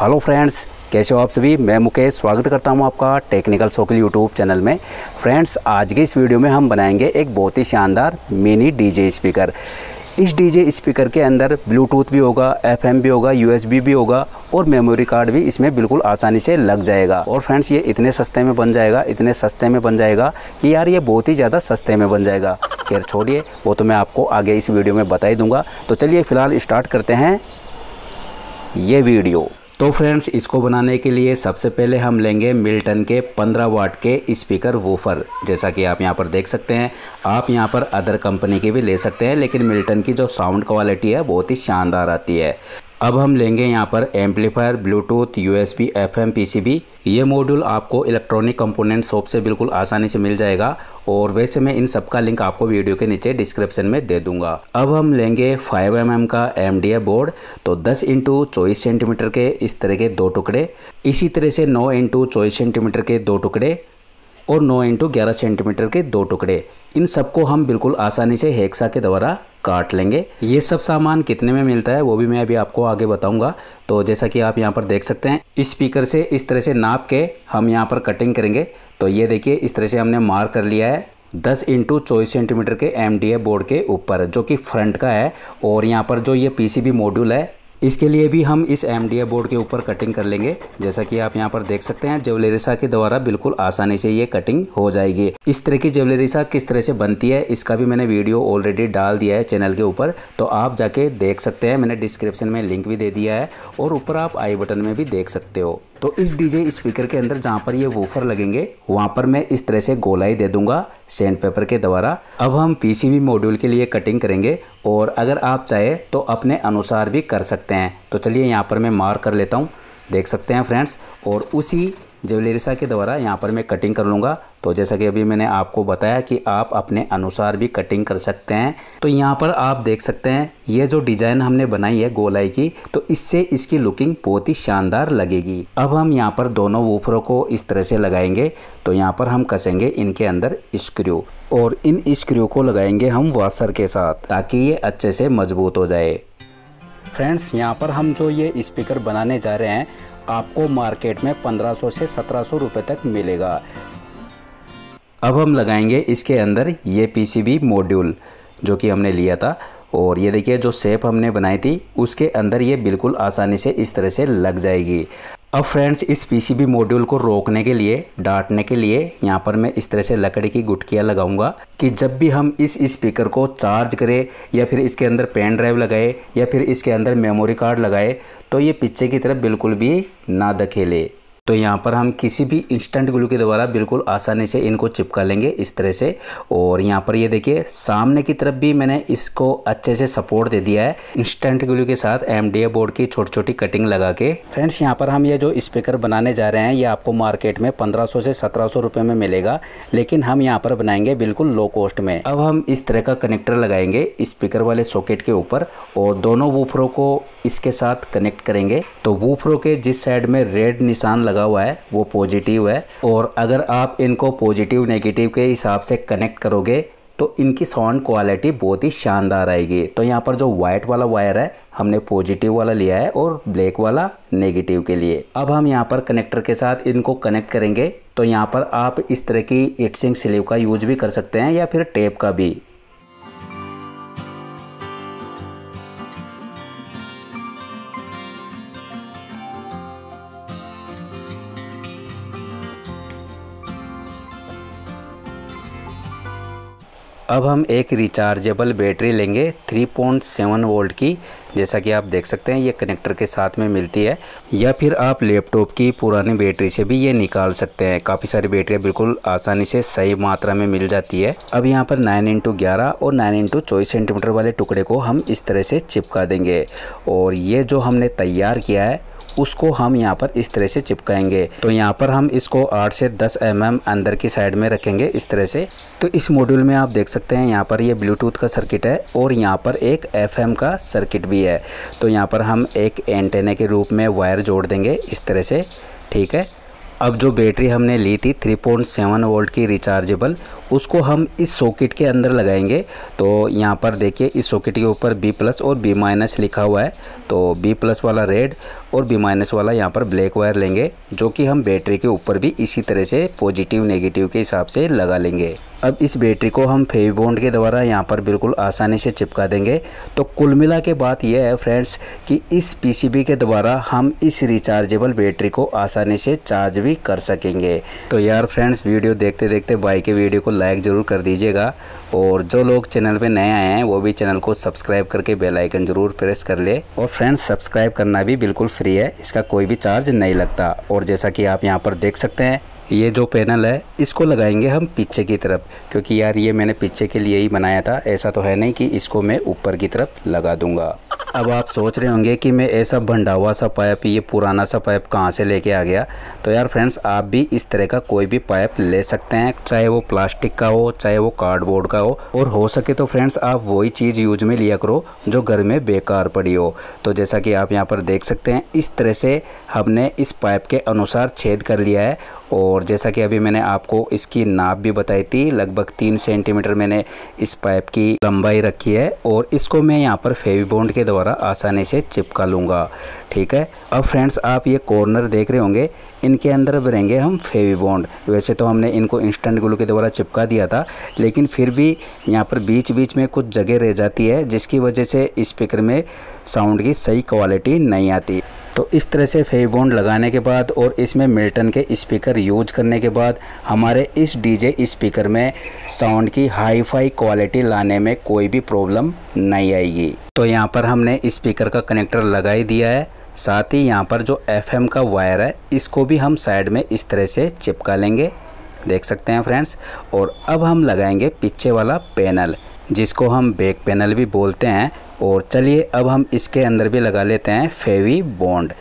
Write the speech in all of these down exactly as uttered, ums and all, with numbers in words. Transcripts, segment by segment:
Hello friends, कैसे हो आप सभी। मैं मुकेश स्वागत करता हूं आपका टेक्निकल सर्कल यूट्यूब चैनल में। फ्रेंड्स, आज के इस वीडियो में हम बनाएंगे एक बहुत ही शानदार मिनी डीजे स्पीकर। इस डीजे स्पीकर के अंदर ब्लूटूथ भी होगा, एफएम भी होगा, यूएसबी भी होगा और मेमोरी कार्ड भी इसमें बिल्कुल आसानी से लग जाएगा। और फ्रेंड्स, ये इतने सस्ते में बन जाएगा इतने सस्ते में बन जाएगा कि यार ये बहुत ही ज़्यादा सस्ते में बन जाएगा। खैर छोड़िए, वो तो मैं आपको आगे इस वीडियो में बता ही दूँगा। तो चलिए फ़िलहाल स्टार्ट करते हैं ये वीडियो। तो फ्रेंड्स, इसको बनाने के लिए सबसे पहले हम लेंगे मिल्टन के पंद्रह वाट के स्पीकर वूफर। जैसा कि आप यहाँ पर देख सकते हैं, आप यहाँ पर अदर कंपनी के भी ले सकते हैं, लेकिन मिल्टन की जो साउंड क्वालिटी है बहुत ही शानदार आती है। अब हम लेंगे यहाँ पर amplifier, Bluetooth, USB, FM, PCB. ये मॉड्यूल आपको इलेक्ट्रॉनिक कंपोनेंट शॉप से बिल्कुल आसानी से मिल जाएगा और वैसे मैं इन सब का लिंक आपको वीडियो के नीचे डिस्क्रिप्शन में दे दूंगा। अब हम लेंगे फाइव एम एम का एमडीएफ बोर्ड। तो दस इंटू चौबीस सेंटीमीटर के इस तरह के दो टुकड़े, इसी तरह से नौ इंटू चौबीस सेंटीमीटर के दो टुकड़े और नौ इंटू ग्यारह सेंटीमीटर के दो टुकड़े। इन सबको हम बिल्कुल आसानी से हेक्सा के द्वारा काट लेंगे। ये सब सामान कितने में मिलता है वो भी मैं अभी आपको आगे बताऊंगा। तो जैसा कि आप यहाँ पर देख सकते हैं, इस स्पीकर से इस तरह से नाप के हम यहाँ पर कटिंग करेंगे। तो ये देखिए, इस तरह से हमने मार्क कर लिया है दस इंटू चौबीस सेंटीमीटर के एमडीएफ बोर्ड के ऊपर, जो कि फ्रंट का है। और यहाँ पर जो ये पीसीबी मॉड्यूल है, इसके लिए भी हम इस एमडीएफ बोर्ड के ऊपर कटिंग कर लेंगे। जैसा कि आप यहाँ पर देख सकते हैं, ज्वेलरीसा के द्वारा बिल्कुल आसानी से ये कटिंग हो जाएगी। इस तरह की ज्वेलरीसा किस तरह से बनती है इसका भी मैंने वीडियो ऑलरेडी डाल दिया है चैनल के ऊपर, तो आप जाके देख सकते हैं। मैंने डिस्क्रिप्शन में लिंक भी दे दिया है और ऊपर आप आई बटन में भी देख सकते हो। तो इस डीजे स्पीकर के अंदर जहाँ पर ये वूफर लगेंगे वहाँ पर मैं इस तरह से गोलाई दे दूंगा सैंड पेपर के द्वारा। अब हम पीसीबी मॉड्यूल के लिए कटिंग करेंगे और अगर आप चाहे तो अपने अनुसार भी कर सकते हैं। तो चलिए यहाँ पर मैं मार्क कर लेता हूँ, देख सकते हैं फ्रेंड्स। और उसी ज्वेलरीसा के द्वारा यहाँ पर मैं कटिंग कर लूँगा। तो जैसा कि अभी मैंने आपको बताया कि आप अपने अनुसार भी कटिंग कर सकते हैं। तो यहाँ पर आप देख सकते हैं, ये जो डिज़ाइन हमने बनाई है गोलाई की, तो इससे इसकी लुकिंग बहुत ही शानदार लगेगी। अब हम यहाँ पर दोनों वूफरों को इस तरह से लगाएंगे। तो यहाँ पर हम कसेंगे इनके अंदर स्क्रू और इन स्क्रू को लगाएंगे हम वॉशर के साथ, ताकि ये अच्छे से मजबूत हो जाए। फ्रेंड्स, यहाँ पर हम जो ये स्पीकर बनाने जा रहे हैं, आपको मार्केट में पंद्रह सौ से सत्रह सौ रुपये तक मिलेगा। अब हम लगाएंगे इसके अंदर ये पीसीबी मॉड्यूल जो कि हमने लिया था। और ये देखिए, जो शेप हमने बनाई थी उसके अंदर ये बिल्कुल आसानी से इस तरह से लग जाएगी। अब फ्रेंड्स, इस पीसीबी मॉड्यूल को रोकने के लिए, डांटने के लिए यहाँ पर मैं इस तरह से लकड़ी की गुटकियाँ लगाऊंगा कि जब भी हम इस स्पीकर को चार्ज करें या फिर इसके अंदर पेन ड्राइव लगाए या फिर इसके अंदर मेमोरी कार्ड लगाए, तो ये पीछे की तरफ बिल्कुल भी ना धकेले। तो यहाँ पर हम किसी भी इंस्टेंट ग्लू के द्वारा बिल्कुल आसानी से इनको चिपका लेंगे इस तरह से। और यहाँ पर ये देखिए, सामने की तरफ भी मैंने इसको अच्छे से सपोर्ट दे दिया है इंस्टेंट ग्लू के साथ एमडीएफ बोर्ड की छोटी छोटी कटिंग लगा के। फ्रेंड्स, यहाँ पर हम ये जो स्पीकर बनाने जा रहे हैं, ये आपको मार्केट में पंद्रह सौ से सत्रह सौ रुपये में मिलेगा, लेकिन हम यहाँ पर बनाएंगे बिल्कुल लो कॉस्ट में। अब हम इस तरह का कनेक्टर लगाएंगे स्पीकर वाले सॉकेट के ऊपर और दोनों वूफरों को इसके साथ कनेक्ट करेंगे। तो वूफरों के जिस साइड में रेड निशान लगा हुआ है वो पॉजिटिव है, और अगर आप इनको पॉजिटिव नेगेटिव के हिसाब से कनेक्ट करोगे तो इनकी साउंड क्वालिटी बहुत ही शानदार आएगी। तो यहाँ पर जो वाइट वाला वायर है हमने पॉजिटिव वाला लिया है और ब्लैक वाला नेगेटिव के लिए। अब हम यहाँ पर कनेक्टर के साथ इनको कनेक्ट करेंगे। तो यहाँ पर आप इस तरह की हीटसिंक स्लीव का यूज भी कर सकते हैं या फिर टेप का भी। अब हम एक रिचार्जेबल बैटरी लेंगे थ्री पॉइंट सेवन वोल्ट की, जैसा कि आप देख सकते हैं ये कनेक्टर के साथ में मिलती है, या फिर आप लैपटॉप की पुरानी बैटरी से भी ये निकाल सकते हैं। काफ़ी सारी बैटरियाँ बिल्कुल आसानी से सही मात्रा में मिल जाती है। अब यहाँ पर नाइन इंटू ग्यारह और नाइन इंटू चौबीस सेंटीमीटर वाले टुकड़े को हम इस तरह से चिपका देंगे और ये जो हमने तैयार किया है उसको हम यहाँ पर इस तरह से चिपकाएंगे। तो यहाँ पर हम इसको आठ से दस एम एम अंदर की साइड में रखेंगे इस तरह से। तो इस मॉड्यूल में आप देख सकते हैं यहाँ पर ये ब्लूटूथ का सर्किट है और यहाँ पर एक एफएम का सर्किट भी है। तो यहाँ पर हम एक एंटेना के रूप में वायर जोड़ देंगे इस तरह से, ठीक है। अब जो बैटरी हमने ली थी थ्री पॉइंट सेवन वोल्ट की रिचार्जेबल, उसको हम इस सॉकेट के अंदर लगाएंगे। तो यहाँ पर देखिए इस सॉकेट के ऊपर बी प्लस और बी माइनस लिखा हुआ है। तो बी प्लस वाला रेड और बी माइनस वाला यहाँ पर ब्लैक वायर लेंगे, जो कि हम बैटरी के ऊपर भी इसी तरह से पॉजिटिव नेगेटिव के हिसाब से लगा लेंगे। अब इस बैटरी को हम फेविबॉन्ड के द्वारा यहाँ पर बिल्कुल आसानी से चिपका देंगे। तो कुल मिला के बात यह है फ्रेंड्स कि इस पीसीबी के द्वारा हम इस रिचार्जेबल बैटरी को आसानी से चार्ज भी कर सकेंगे। तो यार फ्रेंड्स, वीडियो देखते देखते भाई के वीडियो को लाइक ज़रूर कर दीजिएगा, और जो लोग चैनल पे नए आए हैं वो भी चैनल को सब्सक्राइब करके बेल आइकन ज़रूर प्रेस कर ले। और फ्रेंड्स, सब्सक्राइब करना भी बिल्कुल फ्री है, इसका कोई भी चार्ज नहीं लगता। और जैसा कि आप यहाँ पर देख सकते हैं, ये जो पैनल है इसको लगाएंगे हम पीछे की तरफ, क्योंकि यार ये मैंने पीछे के लिए ही बनाया था। ऐसा तो है नहीं कि इसको मैं ऊपर की तरफ लगा दूंगा। अब आप सोच रहे होंगे कि मैं ऐसा भंडा हुआ सा पाइप, ये पुराना सा पाइप कहाँ से लेके आ गया। तो यार फ्रेंड्स, आप भी इस तरह का कोई भी पाइप ले सकते हैं, चाहे वो प्लास्टिक का हो चाहे वो कार्डबोर्ड का हो। और हो सके तो फ्रेंड्स आप वही चीज़ यूज में लिया करो जो घर में बेकार पड़ी हो। तो जैसा कि आप यहाँ पर देख सकते हैं, इस तरह से हमने इस पाइप के अनुसार छेद कर लिया है। और जैसा कि अभी मैंने आपको इसकी नाप भी बताई थी, लगभग तीन सेंटीमीटर मैंने इस पाइप की लंबाई रखी है। और इसको मैं यहाँ पर फेविबॉन्ड के द्वारा आसानी से चिपका लूँगा। ठीक है। अब फ्रेंड्स, आप ये कॉर्नर देख रहे होंगे, इनके अंदर भरेंगे हम फेविबॉन्ड। वैसे तो हमने इनको इंस्टेंट ग्लू के द्वारा चिपका दिया था, लेकिन फिर भी यहाँ पर बीच बीच में कुछ जगह रह जाती है, जिसकी वजह से स्पीकर में साउंड की सही क्वालिटी नहीं आती। तो इस तरह से फेविबॉन्ड लगाने के बाद और इसमें मिल्टन के स्पीकर यूज करने के बाद हमारे इस डीजे स्पीकर में साउंड की हाई फाई क्वालिटी लाने में कोई भी प्रॉब्लम नहीं आएगी। तो यहाँ पर हमने स्पीकर का कनेक्टर लगा ही दिया है, साथ ही यहाँ पर जो एफएम का वायर है इसको भी हम साइड में इस तरह से चिपका लेंगे, देख सकते हैं फ्रेंड्स। और अब हम लगाएंगे पीछे वाला पैनल, जिसको हम बैक पैनल भी बोलते हैं। और चलिए अब हम इसके अंदर भी लगा लेते हैं फेविबॉन्ड।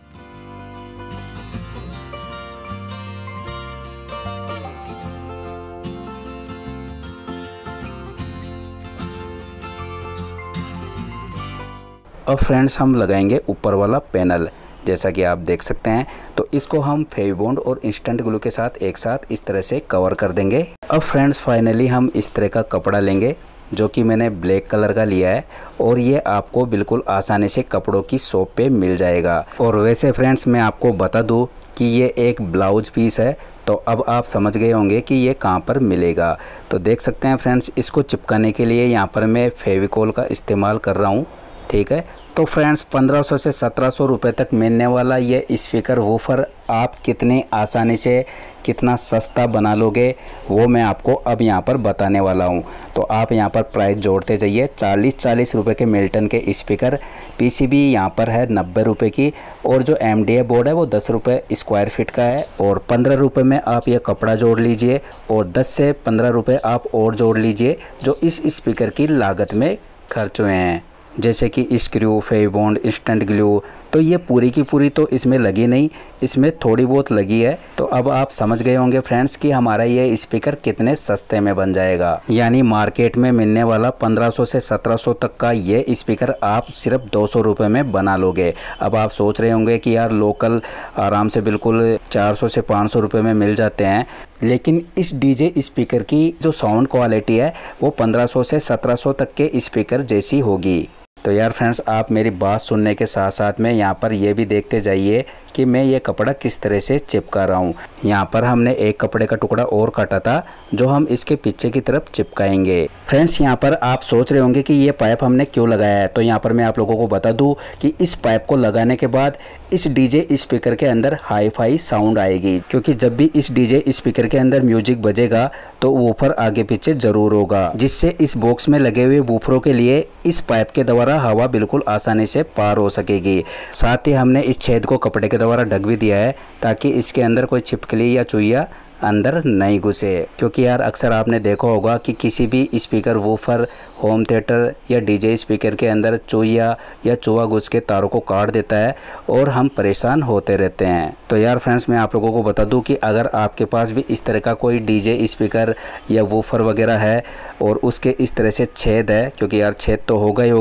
अब फ्रेंड्स, हम लगाएंगे ऊपर वाला पैनल, जैसा कि आप देख सकते हैं। तो इसको हम फेविबॉन्ड और इंस्टेंट ग्लू के साथ एक साथ इस तरह से कवर कर देंगे। अब फ्रेंड्स, फाइनली हम इस तरह का कपड़ा लेंगे, जो कि मैंने ब्लैक कलर का लिया है, और ये आपको बिल्कुल आसानी से कपड़ों की शॉप पे मिल जाएगा। और वैसे फ्रेंड्स, मैं आपको बता दूं कि ये एक ब्लाउज पीस है, तो अब आप समझ गए होंगे कि ये कहाँ पर मिलेगा। तो देख सकते हैं फ्रेंड्स, इसको चिपकाने के लिए यहाँ पर मैं फेविकोल का इस्तेमाल कर रहा हूँ। ठीक है। तो फ्रेंड्स, पंद्रह सौ से सत्रह सौ रुपये तक मिलने वाला ये स्पीकर वूफर आप कितनी आसानी से कितना सस्ता बना लोगे, वो मैं आपको अब यहाँ पर बताने वाला हूँ। तो आप यहाँ पर प्राइस जोड़ते जाइए। चालीस चालीस रुपये के मिल्टन के स्पीकर, पीसीबी यहाँ पर है नब्बे रुपये की, और जो एमडीए बोर्ड है वो दस रुपये स्क्वायर फीट का है। और पंद्रह रुपये में आप ये कपड़ा जोड़ लीजिए, और दस से पंद्रह रुपये आप और जोड़ लीजिए जो इस स्पीकर की लागत में खर्च हुए हैं, जैसे कि स्क्रू, फेविबॉन्ड, इंस्टेंट ग्लू। तो ये पूरी की पूरी तो इसमें लगी नहीं, इसमें थोड़ी बहुत लगी है। तो अब आप समझ गए होंगे फ्रेंड्स कि हमारा ये स्पीकर कितने सस्ते में बन जाएगा। यानी मार्केट में मिलने वाला पंद्रह सौ से सत्रह सौ तक का ये स्पीकर आप सिर्फ दो सौ रुपये में बना लोगे। अब आप सोच रहे होंगे कि यार लोकल आराम से बिल्कुल चार सौ से पाँच सौ रुपये में मिल जाते हैं, लेकिन इस डीजे स्पीकर की जो साउंड क्वालिटी है वो पंद्रह सौ से सत्रह सौ तक के स्पीकर जैसी होगी। तो यार फ्रेंड्स, आप मेरी बात सुनने के साथ साथ में यहाँ पर ये भी देखते जाइए कि मैं ये कपड़ा किस तरह से चिपका रहा हूँ। यहाँ पर हमने एक कपड़े का टुकड़ा और काटा था, जो हम इसके पीछे की तरफ चिपकाएंगे। फ्रेंड्स, यहाँ पर आप सोच रहे होंगे कि ये पाइप हमने क्यों लगाया है। तो यहाँ पर मैं आप लोगों को बता दूँ कि इस पाइप को लगाने के बाद इस डीजे स्पीकर के अंदर हाई फाई साउंड आएगी, क्योंकि जब भी इस डीजे स्पीकर के अंदर म्यूजिक बजेगा तो वूफर आगे पीछे जरूर होगा, जिससे इस बॉक्स में लगे हुए वूफरों के लिए इस पाइप के द्वारा हवा बिल्कुल आसानी से पार हो सकेगी। साथ ही हमने इस छेद को कपड़े के द्वारा ढक भी दिया है, ताकि इसके अंदर कोई छिपकली या चूहिया अंदर नहीं घुसे। क्योंकि यार अक्सर आपने देखा होगा कि किसी भी स्पीकर, वूफर, होम थिएटर या डीजे स्पीकर के अंदर चूहिया या चूहा घुस के तारों को काट देता है और हम परेशान होते रहते हैं। तो यार फ्रेंड्स, मैं आप लोगों को बता दूं कि अगर आपके पास भी इस तरह का कोई डीजे स्पीकर या वूफर वगैरह है और उसके इस तरह से छेद है, क्योंकि यार छेद तो होगा ही होगा,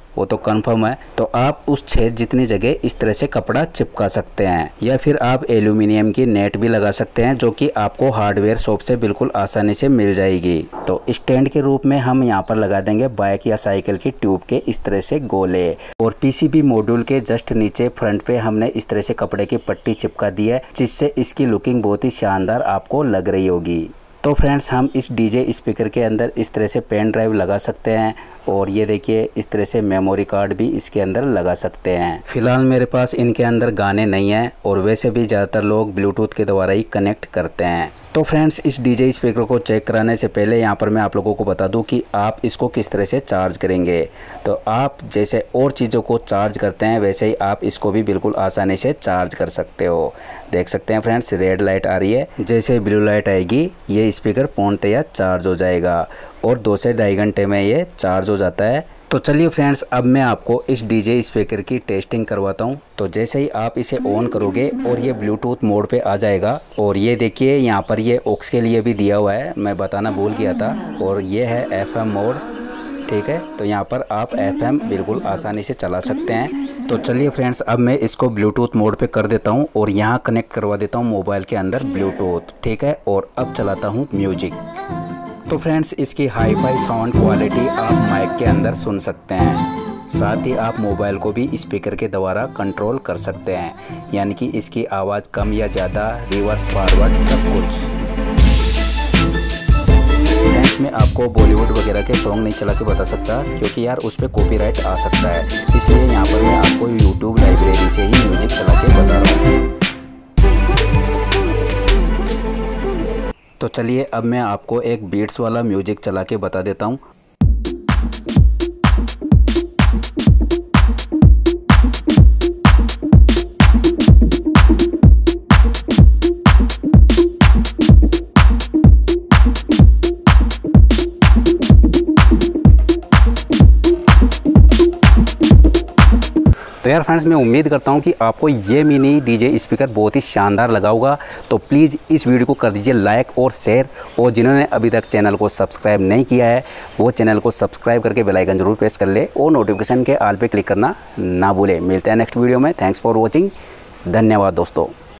वो तो कंफर्म है। तो आप उस छेद जितनी जगह इस तरह से कपड़ा चिपका सकते हैं, या फिर आप एल्यूमिनियम की नेट भी लगा सकते हैं जो कि आपको हार्डवेयर शॉप से बिल्कुल आसानी से मिल जाएगी। तो स्टैंड के रूप में हम यहाँ पर लगा देंगे बाइक या साइकिल की ट्यूब के इस तरह से गोले, और पीसीबी मॉड्यूल के जस्ट नीचे फ्रंट पे हमने इस तरह से कपड़े की पट्टी चिपका दी है, जिससे इसकी लुकिंग बहुत ही शानदार आपको लग रही होगी। तो फ्रेंड्स हम इस डीजे स्पीकर के अंदर इस तरह से पेन ड्राइव लगा सकते हैं, और ये देखिए इस तरह से मेमोरी कार्ड भी इसके अंदर लगा सकते हैं। फिलहाल मेरे पास इनके अंदर गाने नहीं हैं, और वैसे भी ज़्यादातर लोग ब्लूटूथ के द्वारा ही कनेक्ट करते हैं। तो फ्रेंड्स इस डीजे स्पीकर को चेक कराने से पहले यहाँ पर मैं आप लोगों को बता दूँ कि आप इसको किस तरह से चार्ज करेंगे। तो आप जैसे और चीज़ों को चार्ज करते हैं वैसे ही आप इसको भी बिल्कुल आसानी से चार्ज कर सकते हो। देख सकते हैं फ्रेंड्स रेड लाइट आ रही है, जैसे ब्लू लाइट आएगी ये स्पीकर पूर्णतया चार्ज हो जाएगा, और दो से ढाई घंटे में ये चार्ज हो जाता है। तो चलिए फ्रेंड्स अब मैं आपको इस डीजे स्पीकर की टेस्टिंग करवाता हूँ। तो जैसे ही आप इसे ऑन करोगे और ये ब्लूटूथ मोड पे आ जाएगा, और ये देखिए यहाँ पर ये ऑक्स के लिए भी दिया हुआ है, मैं बताना भूल गया था, और ये है एफ एम मोड, ठीक है। तो यहाँ पर आप एफ एम बिल्कुल आसानी से चला सकते हैं। तो चलिए फ्रेंड्स अब मैं इसको ब्लूटूथ मोड पे कर देता हूँ, और यहाँ कनेक्ट करवा देता हूँ मोबाइल के अंदर ब्लूटूथ, ठीक है। और अब चलाता हूँ म्यूजिक। तो फ्रेंड्स इसकी हाई फाई साउंड क्वालिटी आप माइक के अंदर सुन सकते हैं, साथ ही आप मोबाइल को भी स्पीकर के द्वारा कंट्रोल कर सकते हैं, यानी कि इसकी आवाज़ कम या ज़्यादा, रिवर्स फॉरवर्ड सब कुछ। फ्रेंड्स मैं आपको बॉलीवुड वगैरह के सॉन्ग नहीं चला के बता सकता, क्योंकि यार उस पर कॉपीराइट आ सकता है, इसलिए यहाँ पर मैं आपको यूट्यूब लाइब्रेरी से ही म्यूजिक चला के बता रहा हूँ। तो चलिए अब मैं आपको एक बीट्स वाला म्यूजिक चला के बता देता हूँ। तो यार फ्रेंड्स मैं उम्मीद करता हूँ कि आपको ये मिनी डीजे स्पीकर बहुत ही शानदार लगा होगा। तो प्लीज़ इस वीडियो को कर दीजिए लाइक और शेयर, और जिन्होंने अभी तक चैनल को सब्सक्राइब नहीं किया है वो चैनल को सब्सक्राइब करके बेल आइकन जरूर प्रेस कर ले, और नोटिफिकेशन के ऑल पे क्लिक करना ना भूले। मिलते हैं नेक्स्ट वीडियो में। थैंक्स फॉर वॉचिंग, धन्यवाद दोस्तों।